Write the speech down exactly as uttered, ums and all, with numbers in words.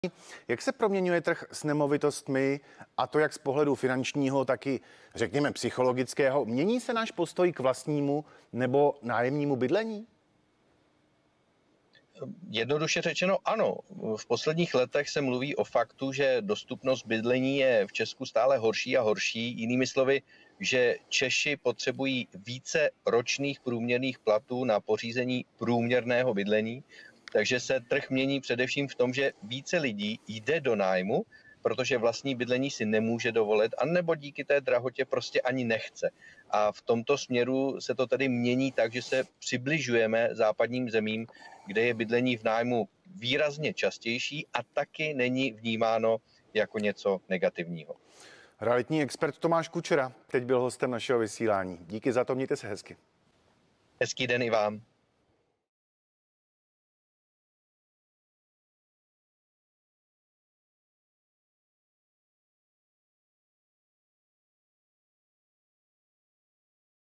Jak se proměňuje trh s nemovitostmi, a to jak z pohledu finančního, tak i řekněme psychologického? Mění se náš postoj k vlastnímu nebo nájemnímu bydlení? Jednoduše řečeno ano. V posledních letech se mluví o faktu, že dostupnost bydlení je v Česku stále horší a horší. Jinými slovy, že Češi potřebují více ročních průměrných platů na pořízení průměrného bydlení. Takže se trh mění především v tom, že více lidí jde do nájmu, protože vlastní bydlení si nemůže dovolit, anebo díky té drahotě prostě ani nechce. A v tomto směru se to tedy mění tak, že se přibližujeme západním zemím, kde je bydlení v nájmu výrazně častější a taky není vnímáno jako něco negativního. Realitní expert Tomáš Kučera teď byl hostem našeho vysílání. Díky za to, mějte se hezky. Hezký den i vám.